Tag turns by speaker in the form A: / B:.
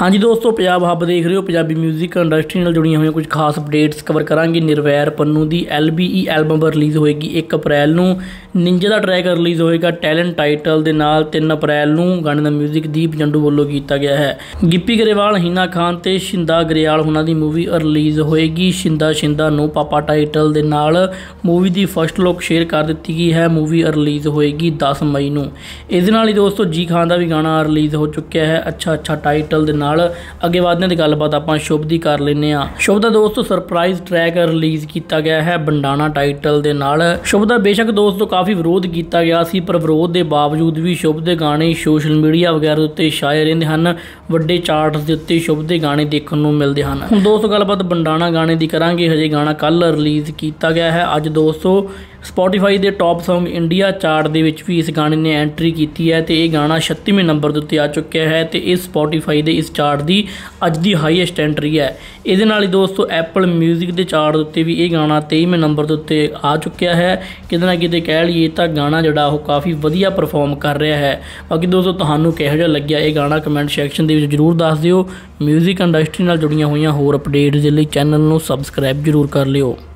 A: हाँ जी दोस्तों, पंजाब हब देख रहे हो। पंजाबी म्यूजिक इंडस्ट्री नाल जुड़ियां हुई कुछ खास अपडेट्स कवर करांगे। निर्वैर पन्नू की LBE एल्बम रिलीज़ होएगी 1 अप्रैल नूं। निंजा का ट्रैक रिलीज़ होएगा टैलेंट टाइटल दे नाल 3 अप्रैल नूं। गाने का म्यूजिक दीप जंडू वालों किया गया है। गिप्पी गरेवाल, हिना खान ते शिंदा गरेवाल हुणां दी मूवी रिलीज़ होएगी। शिंदा शिंदा नो पापा टाइटल दे नाल मूवी की फर्स्ट लुक शेयर कर दी गई है। मूवी रिलीज़ होएगी 10 मई नूं। इस दे नाल ही दोस्तों जी खान का भी गाना रिलीज़ हो चुका है अच्छा अच्छा टाइटल दे नाल। अगे वधने की गलबात आपां शुभ दी कर लैंदे आ। शुभ का दोस्तों सरप्राइज ट्रैक रिलीज़ किया गया है बंडाना टाइटल दे नाल। शुभ का बेशक दोस्तों काफ़ी विरोध किया गया सी, पर विरोध के बावजूद भी शुभ के गाने सोशल मीडिया वगैरह उत्ते छाए रहंदे हन। वड्डे चार्ट्स दे उत्ते शुभ के गाने देखने को मिलते हैं। हुण दोस्तों गलबात बंडाना गाने की करांगे। हजे गाना कल रिलीज़ किया गया है। अज दोस्तों स्पॉटीफाई के टॉप सॉन्ग इंडिया चार्ट के भी इस गाने ने एंट्री की है तो यह गाना 36वें नंबर के उत्ते आ चुका है। तो इस स्पॉटीफाई के इस चार्ट की अज की हाईएस्ट एंट्री है। ये नाल ही दोस्तों एप्पल म्यूजिक के चार्ट के उत्ते भी ये गाना 23वें नंबर के उत्ते आ चुका है। किते ना किते कह लीए तो गाना जोड़ा वो काफ़ी वधिया परफॉर्म कर रहा है। बाकी दोस्तों तुहानू किहो जिहा लग्या ये गाना कमेंट सैक्शन के जरूर दस दिओ। म्यूजिक इंडस्ट्री नाल जुड़ियां हुई होर अपडेट्स के लिए चैनल को सबसक्राइब जरूर कर लिओ।